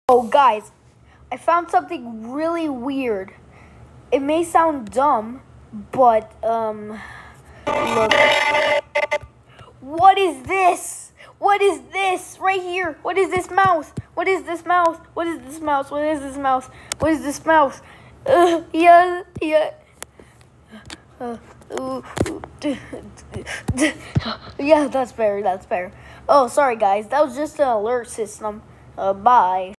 Oh, guys, I found something really weird. It may sound dumb, but, look. What is this? What is this right here? What is this mouse? What is this mouse? What is this mouse? What is this mouse? What is this mouse? Yeah. Yeah, that's fair. Oh, sorry, guys. That was just an alert system. Bye.